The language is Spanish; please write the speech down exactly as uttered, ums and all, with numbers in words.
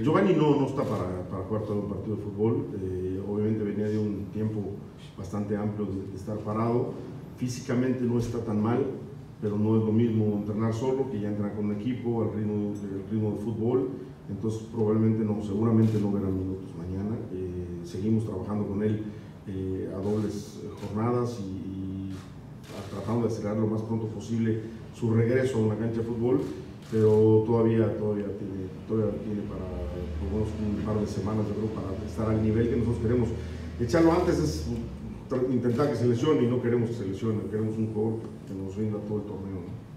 Eh, Giovanni no, no está para, para jugar todo un partido de fútbol, eh, obviamente venía de un tiempo bastante amplio de, de estar parado, físicamente no está tan mal, pero no es lo mismo entrenar solo que ya entrenar con un equipo al ritmo, al ritmo de fútbol, entonces probablemente no, seguramente no verán minutos mañana. Eh, seguimos trabajando con él eh, a dobles jornadas y, y tratando de acelerar lo más pronto posible su regreso a una cancha de fútbol, pero todavía, todavía, tiene, todavía tiene para por lo menos un par de semanas, yo creo, para estar al nivel que nosotros queremos. Echarlo antes es intentar que se lesione y no queremos que se lesione, queremos un jugador que nos rinda todo el torneo, ¿no?